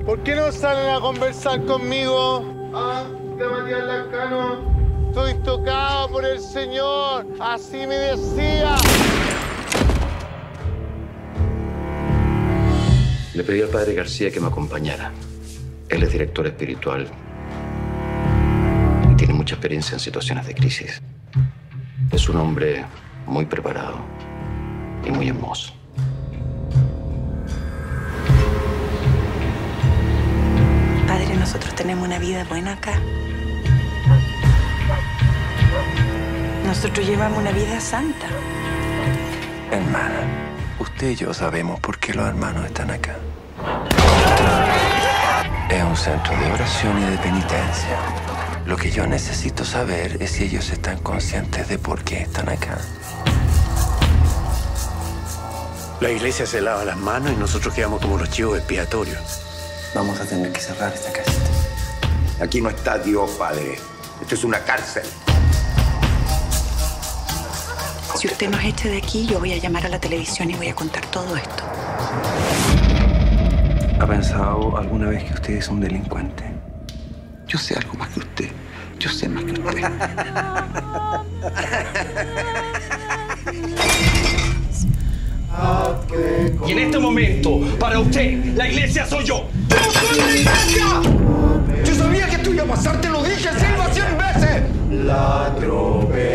¿Por qué no salen a conversar conmigo? Ah, de Matías Lascano. Estoy tocado por el Señor. Así me decía. Le pedí al padre García que me acompañara. Él es director espiritual y tiene mucha experiencia en situaciones de crisis. Es un hombre muy preparado y muy hermoso. Padre, nosotros tenemos una vida buena acá. Nosotros llevamos una vida santa. Hermana, usted y yo sabemos por qué los hermanos están acá. Es un centro de oración y de penitencia. Lo que yo necesito saber es si ellos están conscientes de por qué están acá. La iglesia se lava las manos y nosotros quedamos como los chivos expiatorios. Vamos a tener que cerrar esta casita. Aquí no está Dios, padre. Esto es una cárcel. Si usted nos echa de aquí, yo voy a llamar a la televisión y voy a contar todo esto. ¿Ha pensado alguna vez que usted es un delincuente? Yo sé algo más que usted. Yo sé más que usted. Y en este momento, para usted, la iglesia soy yo. ¡Yo soy la iglesia! Yo sabía que esto iba a pasar, te lo dije 100 veces. La tropel.